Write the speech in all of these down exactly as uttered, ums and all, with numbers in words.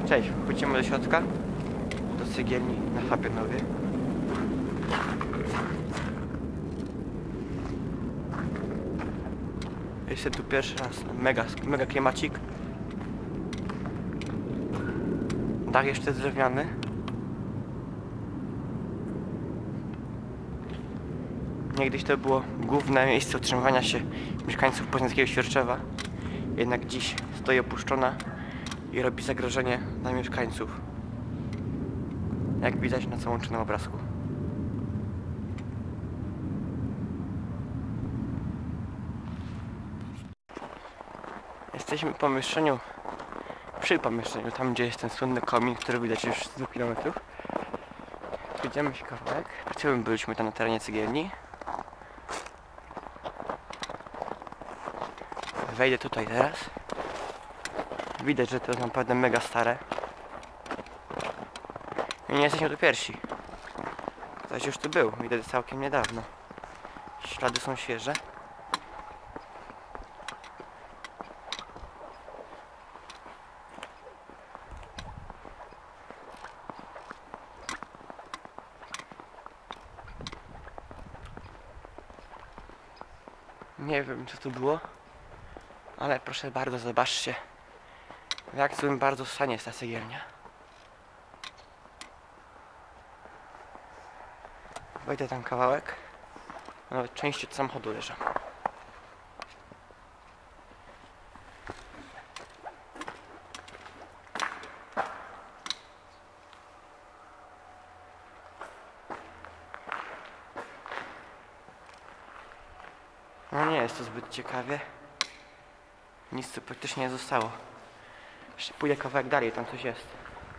Cześć, pójdziemy do środka, do cegielni na Fabianowie. Jestem tu pierwszy raz, mega, mega klimacik. Dach jeszcze drewniany. Niegdyś to było główne miejsce utrzymywania się mieszkańców poznańskiego Świerczewa. Jednak dziś stoi opuszczona i robi zagrożenie dla mieszkańców. Jak widać na całym obrazku. Jesteśmy w pomieszczeniu, przy pomieszczeniu, tam gdzie jest ten słynny komin, który widać już z dwóch kilometrów. Idziemy się kawałek. Przed chwilą byliśmy tam na terenie cegielni. Wejdę tutaj teraz. Widać, że to jest naprawdę mega stare. I nie jesteśmy tu pierwsi. Ktoś już tu był, widać całkiem niedawno. Ślady są świeże. Nie wiem, co tu było, ale proszę bardzo, zobaczcie, w jak złym bardzo stanie jest ta cegielnia. Wejdę tam kawałek, nawet części od samochodu leżą. No nie jest to zbyt ciekawie. Nic tu praktycznie nie zostało. Jeszcze pójdę kawałek dalej, tam coś jest.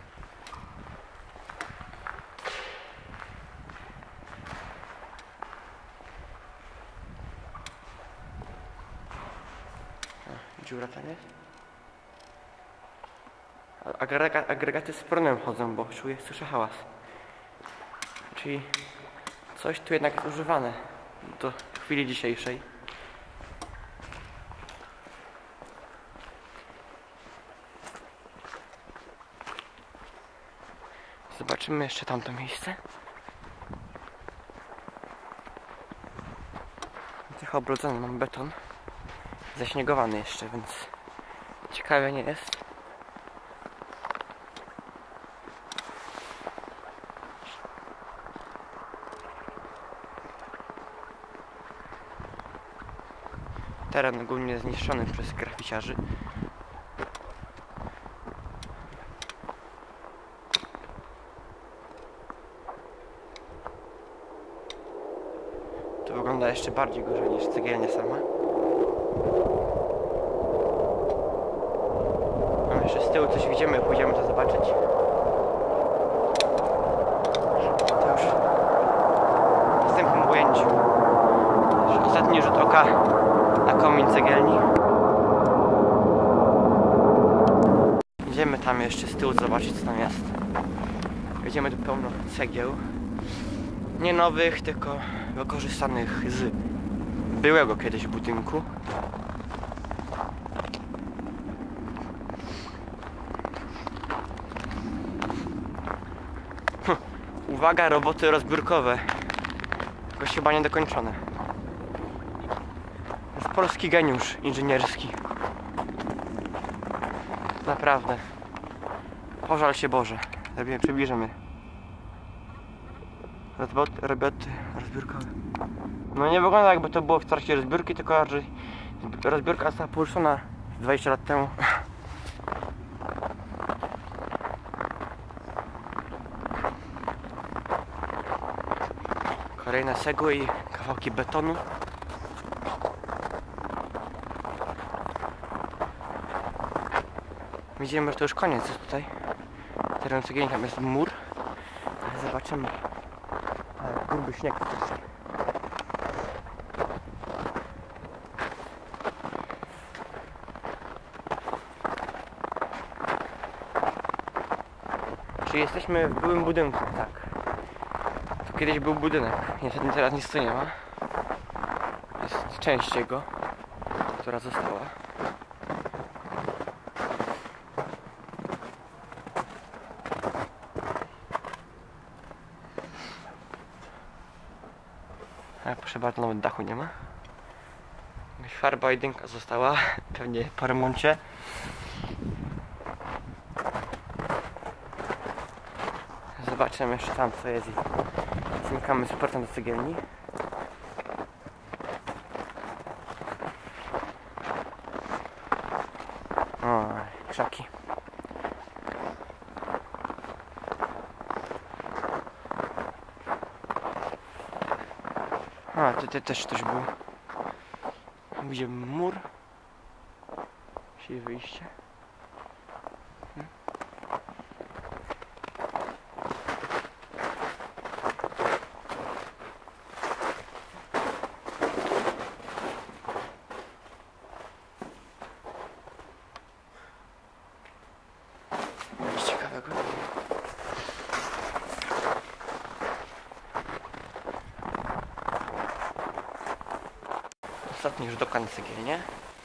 O, dziura tam jest. Agregat, agregaty z prądem chodzą, bo czuję, słyszę hałas. Czyli coś tu jednak jest używane do chwili dzisiejszej. Zobaczymy jeszcze tamto miejsce. Trochę obrodzony, mam beton. Zaśniegowany jeszcze, więc ciekawe nie jest. Teren ogólnie zniszczony przez graficiarzy. To wygląda jeszcze bardziej gorzej niż cegielnia sama. Mam jeszcze z tyłu coś widzimy, pójdziemy to zobaczyć. To już w następnym ujęciu. Ostatni rzut oka na komin cegielni. Idziemy tam jeszcze z tyłu zobaczyć, co tam jest. Idziemy tu pełno cegieł. Nie nowych, tylko wykorzystanych z byłego kiedyś budynku. Hm. Uwaga, roboty rozbiórkowe. Jakoś chyba niedokończone. To jest polski geniusz inżynierski. Naprawdę. Pożal się Boże. Zrobimy, przybliżymy. Roboty, roboty rozbiórkowe. No nie wygląda, jakby to było w trakcie rozbiórki, tylko że rozbiórka została poruszona dwadzieścia lat temu. Kolejne cegły i kawałki betonu. Widzimy, że to już koniec jest tutaj. Teren cegielni, tam jest mur. Zobaczymy. Ale gruby śnieg. Czy jesteśmy w byłym budynku? Tak. Tu kiedyś był budynek. Niestety teraz nic tu nie ma. Jest część jego, która została. Ale proszę bardzo, nawet dachu nie ma. Jakaś farba jedynka została, pewnie po remoncie. Zobaczymy jeszcze tam co jest i znikamy z portem do cegielni. O, krzaki. A, tutaj też coś było. Widzimy mur. Czyli wyjście. Hmm. Coś ciekawego. Ostatni już dokan cegielnie.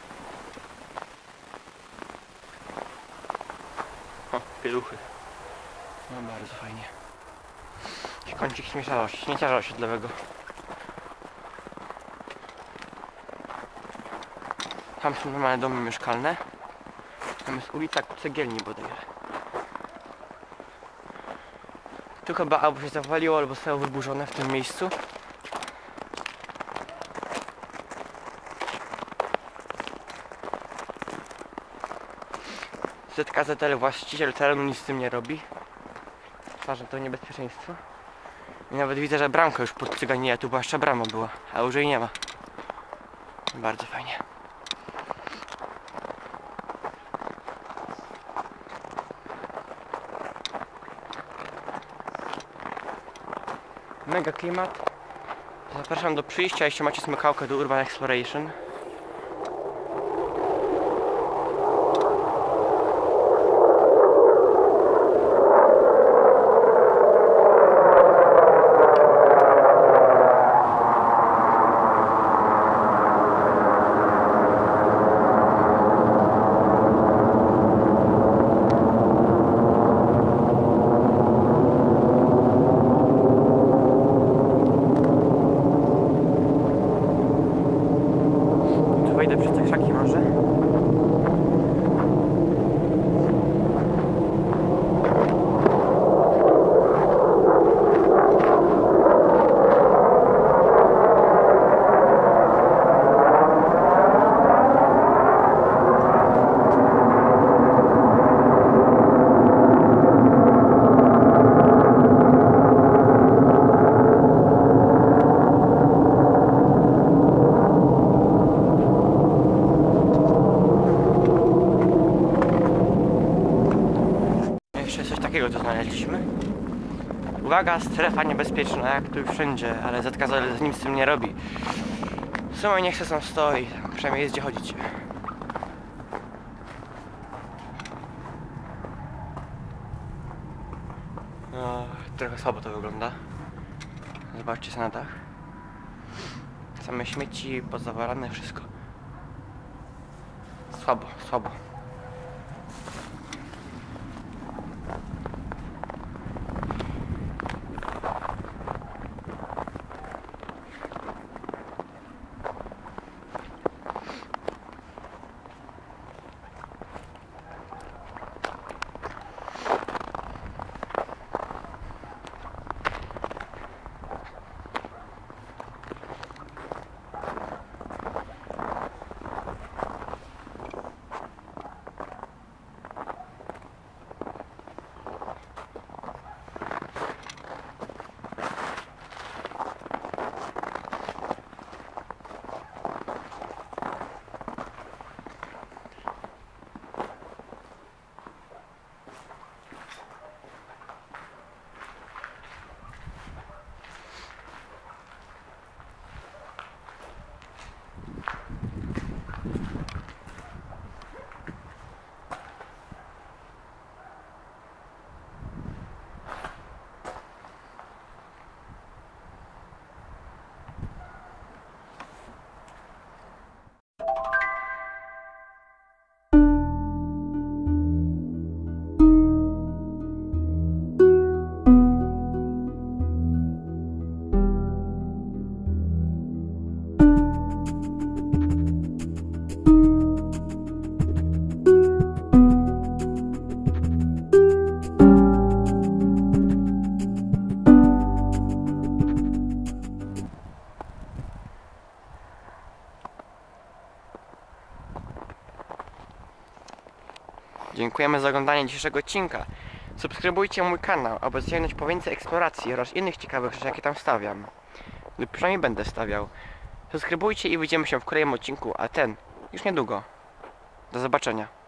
O, pieluchy. No bardzo fajnie. I kącik śmieciarza, śmieciarza osiedlowego. Tam są normalne domy mieszkalne. Tam jest ulica ku cegielni bodajże. Tu chyba albo się zawaliło, albo zostało wyburzone w tym miejscu. Z K Z L, właściciel terenu, nic z tym nie robi. Uważa to niebezpieczeństwo. I nawet widzę, że bramka już podcyganiła, tu była jeszcze brama była, a już jej nie ma. Bardzo fajnie. Mega klimat. Zapraszam do przyjścia, jeśli macie smykałkę do Urban Exploration. Wejdę przez te krzaki może. Takiego tu znaleźliśmy. Uwaga, strefa niebezpieczna, jak tu wszędzie, ale Z K Z L z nic z tym nie robi. W sumie nie chce, sam stoi, przynajmniej jest gdzie chodzić. No, trochę słabo to wygląda. Zobaczcie sobie na dach. Same śmieci, pozawalane, wszystko. Słabo, słabo. Dziękujemy za oglądanie dzisiejszego odcinka. Subskrybujcie mój kanał, aby sięgnąć po więcej eksploracji oraz innych ciekawych rzeczy, jakie tam stawiam. Lub przynajmniej będę stawiał. Subskrybujcie i widzimy się w kolejnym odcinku, a ten już niedługo. Do zobaczenia.